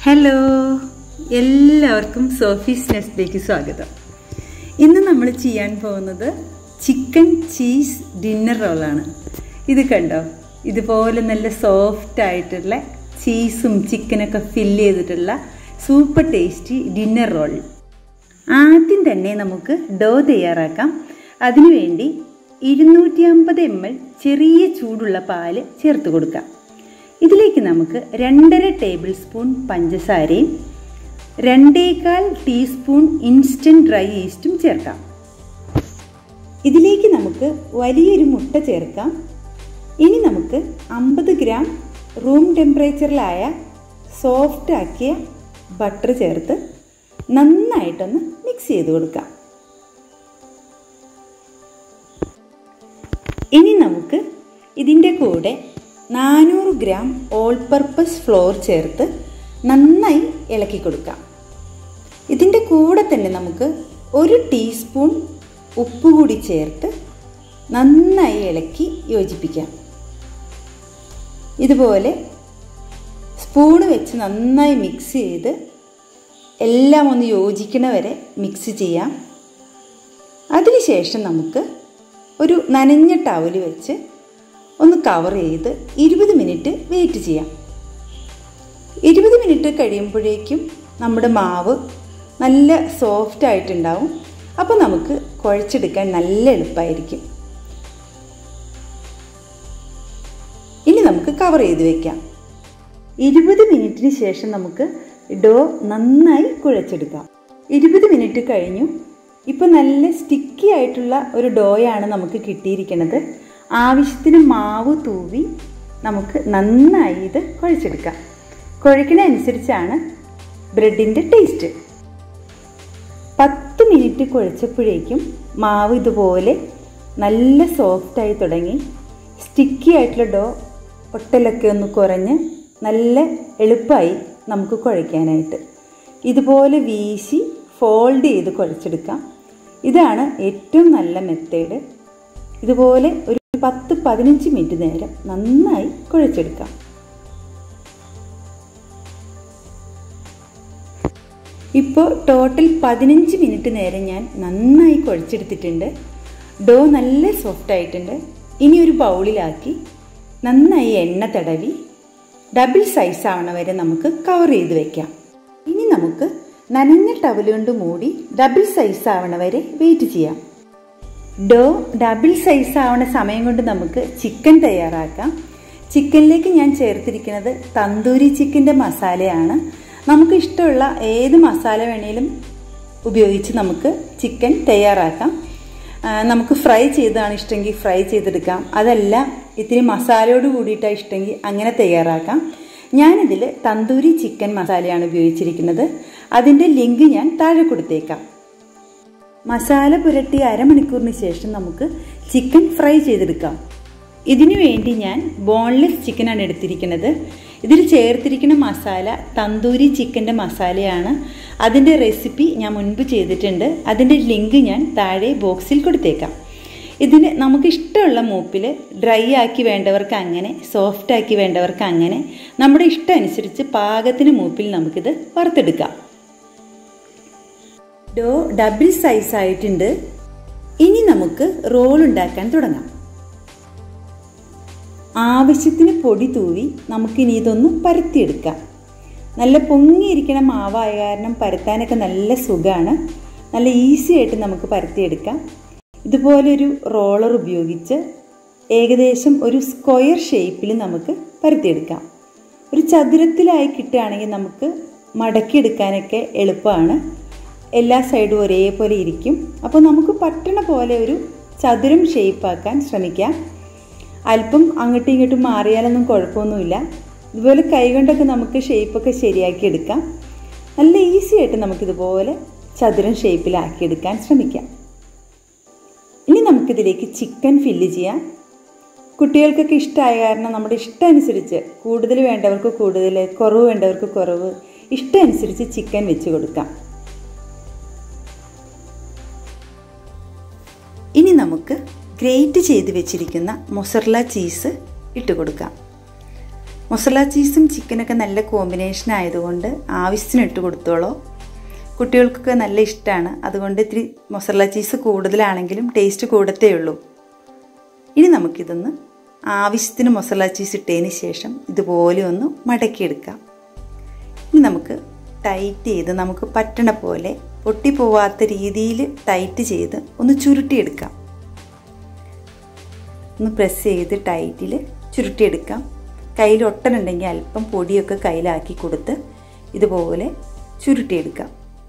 Hello, എല്ലാവർക്കും Sophie's നെസ്റ്റിലേക്ക് സ്വാഗതം. ഇന്ന് നമ്മൾ ചെയ്യാൻ പോകുന്നത് ചിക്കൻ ചീസ് ഡിന്നർ റോളാണ്. ഇത് കണ്ടോ, ഇതുപോലെ നല്ല സോഫ്റ്റ് ആയിട്ടുള്ള ചീസും ചിക്കനൊക്കെ ഫില്ല് ചെയ്തിട്ടുള്ള സൂപ്പർ ടേസ്റ്റി ഡിന്നർ റോൾ. ആദ്യം തന്നെ നമുക്ക് ഡോ തയ്യാറാക്കാം. അതിനുവേണ്ടി 250 ml ചെറിയ ചൂടുള്ള പാല് ചേർത്ത് കൊടുക്കാം. ഇതിലേക്ക് നമുക്ക് 2.5 ടേബിൾ സ്പൂൺ പഞ്ചസാരയും 2.25 ടീസ്പൂൺ ഇൻസ്റ്റൻറ്റ് ഡ്രൈ ഈസ്റ്റും ചേർക്കാം. ഇതിലേക്ക് നമുക്ക് വലിയൊരു മുട്ട ചേർക്കാം. ഇനി നമുക്ക് 50 ഗ്രാം റൂം ടെമ്പറേച്ചറിലായ സോഫ്റ്റ് ആക്കിയ ബട്ടർ ചേർത്ത് നന്നായിട്ടൊന്ന് മിക്സ് ചെയ്ത് കൊടുക്കാം. ഇനി നമുക്ക് ഇതിൻ്റെ കൂടെ 400 ഗ്രാം ഓൾ പർപ്പസ് ഫ്ലോർ ചേർത്ത് നന്നായി ഇളക്കി കൊടുക്കാം. ഇതിൻ്റെ കൂടെ തന്നെ നമുക്ക് 1 ടീസ്പൂൺ ഉപ്പ് കൂടി ചേർത്ത് നന്നായി ഇളക്കി യോജിപ്പിക്കാം. ഇതുപോലെ സ്പൂണ് വെച്ച് നന്നായി മിക്സ് ചെയ്ത് എല്ലാം ഒന്ന് യോജിക്കണ വരെ മിക്സ് ചെയ്യാം. അതിനുശേഷം നമുക്ക് ഒരു നനഞ്ഞ ടവൽ വെച്ച് ഒന്ന് കവർ ചെയ്ത് 20 മിനിറ്റ് വെയിറ്റ് ചെയ്യാം. 20 മിനിറ്റ് കഴിയുമ്പോഴേക്കും നമ്മുടെ മാവ് നല്ല സോഫ്റ്റ് ആയിട്ടുണ്ടാവും. അപ്പോൾ നമുക്ക് കുഴച്ചെടുക്കാൻ നല്ല എളുപ്പമായിരിക്കും. ഇനി നമുക്ക് കവർ ചെയ്ത് വയ്ക്കാം. 20 മിനിറ്റിന് ശേഷം നമുക്ക് ഡോ നന്നായി കുഴച്ചെടുക്കാം. 20 മിനിറ്റ് കഴിഞ്ഞു. ഇപ്പോൾ നല്ല സ്റ്റിക്കി ആയിട്ടുള്ള ഒരു ഡോയാണ് നമുക്ക് കിട്ടിയിരിക്കുന്നത്. ആവശ്യത്തിന് മാവ് തൂവി നമുക്ക് നന്നായി ഇത് കുഴച്ചെടുക്കാം. കുഴക്കണ അനുസരിച്ചാണ് ബ്രെഡിൻ്റെ ടേസ്റ്റ്. 10 മിനിറ്റ് കുഴച്ചപ്പോഴേക്കും മാവ് ഇതുപോലെ നല്ല സോഫ്റ്റായി തുടങ്ങി. സ്റ്റിക്കി ആയിട്ടുള്ള ഡോ ഒട്ടലൊക്കെ ഒന്ന് കുറഞ്ഞ് നല്ല എളുപ്പമായി നമുക്ക് കുഴയ്ക്കാനായിട്ട്. ഇതുപോലെ വീശി ഫോൾഡ് ചെയ്ത് കുഴച്ചെടുക്കാം. ഇതാണ് ഏറ്റവും നല്ല മെത്തേഡ്. ഇതുപോലെ ഒരു 10-15 മിനിറ്റ് നേരം നന്നായി കുഴച്ചെടുക്കാം. ഇപ്പോൾ ടോട്ടൽ 15 മിനിറ്റ് നേരം ഞാൻ നന്നായി കുഴച്ചെടുത്തിട്ടുണ്ട്. ഡോ നല്ല സോഫ്റ്റ് ആയിട്ടുണ്ട്. ഇനി ഒരു ബൗളിലാക്കി നന്നായി എണ്ണ തടവി ഡബിൾ സൈസ് ആവണ വരെ നമുക്ക് കവർ ചെയ്ത് വയ്ക്കാം. ഇനി നമുക്ക് നനഞ്ഞ ടവൽ കൊണ്ട് മൂടി ഡബിൾ സൈസ് ആവണ വരെ വെയിറ്റ് ചെയ്യാം. ഡോ ഡബിൾ സൈസ് ആവണ സമയം കൊണ്ട് നമുക്ക് ചിക്കൻ തയ്യാറാക്കാം. ചിക്കനിലേക്ക് ഞാൻ ചേർത്തിരിക്കുന്നത് തന്തൂരി ചിക്കൻ്റെ മസാലയാണ്. നമുക്ക് ഇഷ്ടമുള്ള ഏത് മസാല വേണേലും ഉപയോഗിച്ച് നമുക്ക് ചിക്കൻ തയ്യാറാക്കാം. നമുക്ക് ഫ്രൈ ചെയ്താണ് ഇഷ്ടമെങ്കിൽ ഫ്രൈ ചെയ്തെടുക്കാം. അതല്ല ഇത്തിരി മസാലയോട് കൂടിയിട്ടാണ് ഇഷ്ടമെങ്കിൽ അങ്ങനെ തയ്യാറാക്കാം. ഞാനിതിൽ തന്തൂരി ചിക്കൻ മസാലയാണ് ഉപയോഗിച്ചിരിക്കുന്നത്. അതിൻ്റെ ലിങ്ക് ഞാൻ താഴെ കൊടുത്തേക്കാം. മസാല പുരട്ടി അരമണിക്കൂറിന് ശേഷം നമുക്ക് ചിക്കൻ ഫ്രൈ ചെയ്തെടുക്കാം. ഇതിനു വേണ്ടി ഞാൻ ബോൺലെസ് ചിക്കനാണ് എടുത്തിരിക്കുന്നത്. ഇതിൽ ചേർത്തിരിക്കുന്ന മസാല തന്തൂരി ചിക്കൻ്റെ മസാലയാണ്. അതിൻ്റെ റെസിപ്പി ഞാൻ മുൻപ് ചെയ്തിട്ടുണ്ട്. അതിൻ്റെ ലിങ്ക് ഞാൻ താഴെ ബോക്സിൽ കൊടുത്തേക്കാം. ഇതിന് നമുക്കിഷ്ടമുള്ള മൂപ്പിൽ ഡ്രൈ ആക്കി വേണ്ടവർക്ക് അങ്ങനെ, സോഫ്റ്റ് ആക്കി വേണ്ടവർക്ക് അങ്ങനെ, നമ്മുടെ ഇഷ്ടം അനുസരിച്ച് പാകത്തിന് മൂപ്പിൽ നമുക്കിത് വറുത്തെടുക്കാം. ഡോ ഡബിൾ സൈസ് ആയിട്ടുണ്ട്. ഇനി നമുക്ക് റോൾ ഉണ്ടാക്കാൻ തുടങ്ങാം. ആവശ്യത്തിന് പൊടി തൂവി നമുക്കിനി ഇതൊന്ന് പരത്തിയെടുക്കാം. നല്ല പൊങ്ങിയിരിക്കണ മാവായ കാരണം പരത്താനൊക്കെ നല്ല സുഖമാണ്. നല്ല ഈസി ആയിട്ട് നമുക്ക് പരത്തിയെടുക്കാം. ഇതുപോലൊരു റോളർ ഉപയോഗിച്ച് ഏകദേശം ഒരു സ്ക്വയർ ഷേപ്പിൽ നമുക്ക് പരത്തിയെടുക്കാം. ഒരു ചതുരത്തിലായി കിട്ടുകയാണെങ്കിൽ നമുക്ക് മടക്കിയെടുക്കാനൊക്കെ എളുപ്പമാണ്. എല്ലാ സൈഡും ഒരേപോലെ ഇരിക്കും. അപ്പോൾ നമുക്ക് പറ്റണ പോലെ ഒരു ചതുരം ഷേപ്പാക്കാൻ ശ്രമിക്കാം. അല്പം അങ്ങോട്ടും ഇങ്ങോട്ടും മാറിയാലൊന്നും കുഴപ്പമൊന്നുമില്ല. ഇതുപോലെ കൈകൊണ്ടൊക്കെ നമുക്ക് ഷേപ്പൊക്കെ ശരിയാക്കി എടുക്കാം. നല്ല ഈസി ആയിട്ട് നമുക്കിതുപോലെ ചതുരം ഷേപ്പിലാക്കിയെടുക്കാൻ ശ്രമിക്കാം. ഇനി നമുക്കിതിലേക്ക് ചിക്കൻ ഫില്ല് ചെയ്യാം. കുട്ടികൾക്കൊക്കെ ഇഷ്ടമായ കാരണം നമ്മുടെ ഇഷ്ടം അനുസരിച്ച് കൂടുതൽ വേണ്ടവർക്ക് കൂടുതൽ, കുറവ് വേണ്ടവർക്ക് കുറവ്, ഇഷ്ടം അനുസരിച്ച് ചിക്കൻ വെച്ച് കൊടുക്കാം. ഇനി നമുക്ക് ഗ്രേറ്റ് ചെയ്ത് വെച്ചിരിക്കുന്ന മൊസറല്ല ചീസ് ഇട്ട് കൊടുക്കാം. മൊസറല്ല ചീസും ചിക്കനൊക്കെ നല്ല കോമ്പിനേഷൻ ആയതുകൊണ്ട് ആവശ്യത്തിന് ഇട്ട് കൊടുത്തോളൂ. കുട്ടികൾക്കൊക്കെ നല്ല ഇഷ്ടമാണ്. അതുകൊണ്ട് ഇത്തിരി മൊസറല്ല ചീസ് കൂടുതലാണെങ്കിലും ടേസ്റ്റ് കൂടത്തേ ഉള്ളൂ. ഇനി നമുക്കിതൊന്ന് ആവശ്യത്തിന് മൊസറല്ല ചീസ് ഇട്ടതിന് ശേഷം ഇതുപോലെ ഒന്ന് മടക്കിയെടുക്കാം. ഇനി നമുക്ക് ടൈറ്റ് ചെയ്ത് നമുക്ക് പറ്റണ പോലെ പൊട്ടിപ്പോവാത്ത രീതിയിൽ ടൈറ്റ് ചെയ്ത് ഒന്ന് ചുരുട്ടിയെടുക്കാം. ഒന്ന് പ്രസ് ചെയ്ത് ടൈറ്റിൽ ചുരുട്ടിയെടുക്കാം. കയ്യിൽ ഒട്ടനുണ്ടെങ്കിൽ അല്പം പൊടിയൊക്കെ കയ്യിലാക്കി കൊടുത്ത് ഇതുപോലെ ചുരുട്ടിയെടുക്കാം.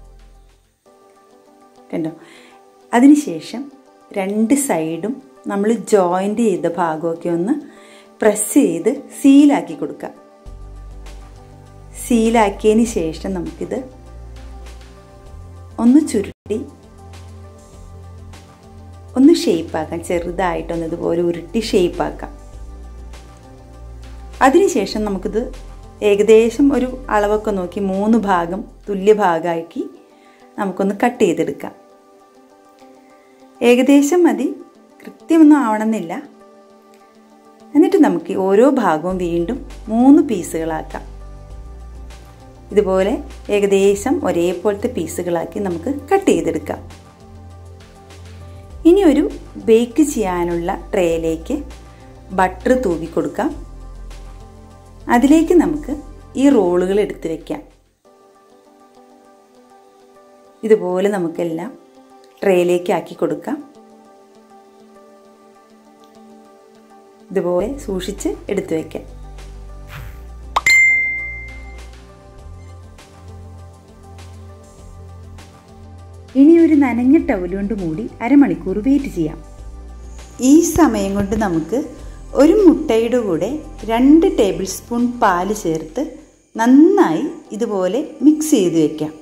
കണ്ടോ? അതിനുശേഷം രണ്ട് സൈഡും നമ്മൾ ജോയിൻ്റ് ചെയ്ത ഭാഗമൊക്കെ ഒന്ന് പ്രസ് ചെയ്ത് സീലാക്കി കൊടുക്കാം. സീലാക്കിയതിന് ശേഷം നമുക്കിത് ഒന്ന് ചുരുട്ടി ഒന്ന് ഷേപ്പാക്കാം. ചെറുതായിട്ടൊന്ന് ഇതുപോലെ ഉരുട്ടി ഷേപ്പാക്കാം. അതിനുശേഷം നമുക്കിത് ഏകദേശം ഒരു അളവൊക്കെ നോക്കി 3 ഭാഗം തുല്യ ഭാഗമാക്കി നമുക്കൊന്ന് കട്ട് ചെയ്തെടുക്കാം. ഏകദേശം മതി, കൃത്യമൊന്നും ആവണമെന്നില്ല. എന്നിട്ട് നമുക്ക് ഓരോ ഭാഗവും വീണ്ടും 3 പീസുകളാക്കാം. ഇതുപോലെ ഏകദേശം ഒരേപോലത്തെ പീസുകളാക്കി നമുക്ക് കട്ട് ചെയ്തെടുക്കാം. ഇനി ഒരു ബേക്ക് ചെയ്യാനുള്ള ട്രേയിലേക്ക് ബട്ടർ തൂവി കൊടുക്കാം. അതിലേക്ക് നമുക്ക് ഈ റോളുകൾ എടുത്ത് വയ്ക്കാം. ഇതുപോലെ നമുക്കെല്ലാം ട്രേയിലേക്ക് ആക്കി കൊടുക്കാം. ഇതുപോലെ സൂക്ഷിച്ച് എടുത്തു വയ്ക്കാം. ഇനി ഒരു നനഞ്ഞ ടവൽ കൊണ്ട് മൂടി അരമണിക്കൂർ വെയിറ്റ് ചെയ്യാം. ഈ സമയം കൊണ്ട് നമുക്ക് ഒരു മുട്ടയുടെ കൂടെ 2 ടേബിൾ സ്പൂൺ പാല് ചേർത്ത് നന്നായി ഇതുപോലെ മിക്സ് ചെയ്ത് വയ്ക്കാം.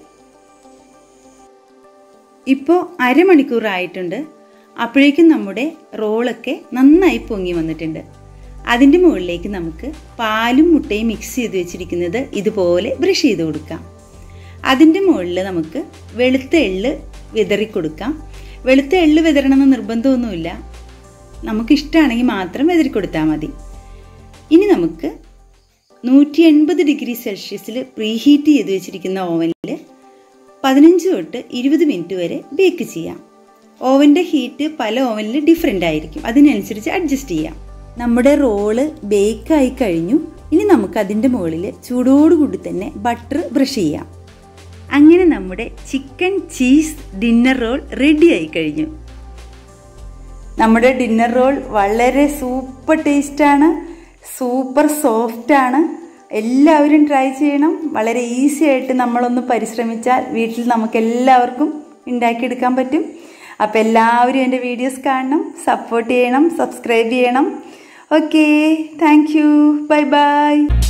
ഇപ്പോൾ അരമണിക്കൂറായിട്ടുണ്ട്. അപ്പോഴേക്കും നമ്മുടെ റോളൊക്കെ നന്നായി പൊങ്ങി വന്നിട്ടുണ്ട്. അതിൻ്റെ മുകളിലേക്ക് നമുക്ക് പാലും മുട്ടയും മിക്സ് ചെയ്ത് വെച്ചിരിക്കുന്നത് ഇതുപോലെ ബ്രഷ് ചെയ്ത് കൊടുക്കാം. അതിൻ്റെ മുകളിൽ നമുക്ക് വെളുത്ത എള്ള് വിതറി കൊടുക്കാം. വെളുത്ത എള്ള് വിതരണമെന്ന് നിർബന്ധമൊന്നുമില്ല, നമുക്കിഷ്ടമാണെങ്കിൽ മാത്രം വിതറി കൊടുത്താൽ മതി. ഇനി നമുക്ക് 180 ഡിഗ്രി സെൽഷ്യസിൽ പ്രീഹീറ്റ് ചെയ്ത് വെച്ചിരിക്കുന്ന ഓവനിൽ 15 തൊട്ട് 20 മിനിറ്റ് വരെ ബേക്ക് ചെയ്യാം. ഓവൻ്റെ ഹീറ്റ് പല ഓവനിൽ ഡിഫറെൻ്റ് ആയിരിക്കും, അതിനനുസരിച്ച് അഡ്ജസ്റ്റ് ചെയ്യാം. നമ്മുടെ റോള് ബേക്കായി കഴിഞ്ഞു. ഇനി നമുക്ക് അതിൻ്റെ മുകളിൽ ചൂടോടുകൂടി തന്നെ ബട്ടർ ബ്രഷ് ചെയ്യാം. അങ്ങനെ നമ്മുടെ chicken cheese dinner roll ready ആയി കഴിഞ്ഞു. നമ്മുടെ ഡിന്നർ റോൾ വളരെ സൂപ്പർ ടേസ്റ്റാണ്, സൂപ്പർ സോഫ്റ്റാണ്. എല്ലാവരും ട്രൈ ചെയ്യണം. വളരെ ഈസി ആയിട്ട് നമ്മളൊന്ന് പരിശ്രമിച്ചാൽ വീട്ടിൽ നമുക്ക് എല്ലാവർക്കും ഉണ്ടാക്കിയെടുക്കാൻ പറ്റും. അപ്പോൾ എല്ലാവരും എൻ്റെ വീഡിയോസ് കാണണം, സപ്പോർട്ട് ചെയ്യണം, സബ്സ്ക്രൈബ് ചെയ്യണം. Okay, thank you, bye by.